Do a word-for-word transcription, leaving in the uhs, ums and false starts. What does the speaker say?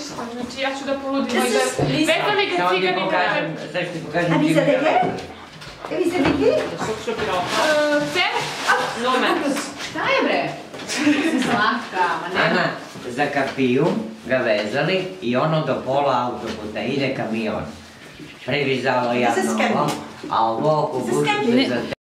ništa, znači ja ću da poludim. Vezali ga cigani na... Sad ću ti pokažem A vi cigani siete na... che? E vi siete chi? Cene? Nomen. Šta je bre? Slatka, ma ne. Ana, za kapiju ga vezali i ono do pola autoputa ide kamion. Privizalo jedno ovo, a ovo kubušice za